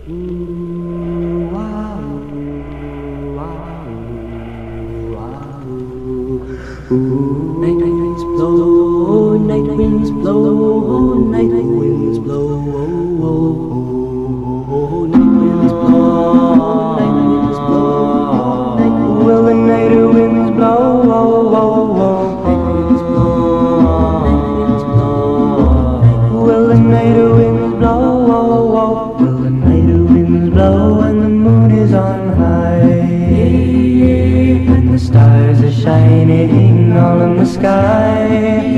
Ooh, wow, wow, wow. Ooh, night winds blow, night winds blow, night winds blow, night winds blow, night winds blow, night. Will the night winds blow? Night winds blow, night winds blow. Will the night winds blow? Will the night winds blow when the moon is on high? And the stars are shining all in the sky.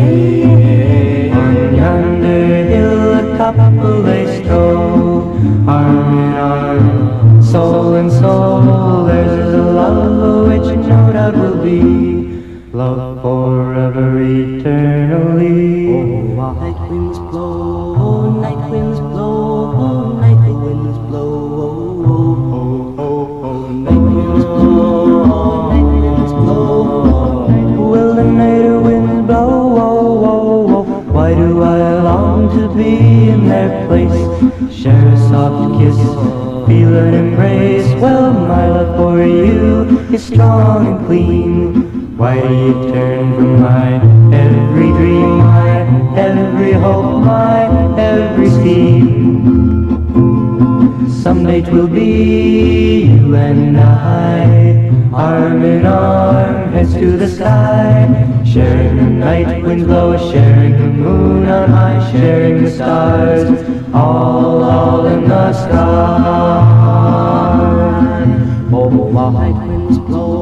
On yonder hill a couple they stroll, arm in arm, soul in soul. Theirs is a love which no doubt will be love forever, eternally. Oh, night winds blow, night winds blow, night winds blow, night winds blow, night winds blow. Will the night winds blow? Why do I long to be in their place? Share a soft kiss, feel an embrace. Well, my love for you is strong and clean. Why do you turn from my every dream, my every hope, my every scheme? Someday 'twill be you and I, arm in arm, heads to the sky, sharing the night winds blow, sharing the moon on high, sharing the stars, all in the sky. Oh, night winds blow.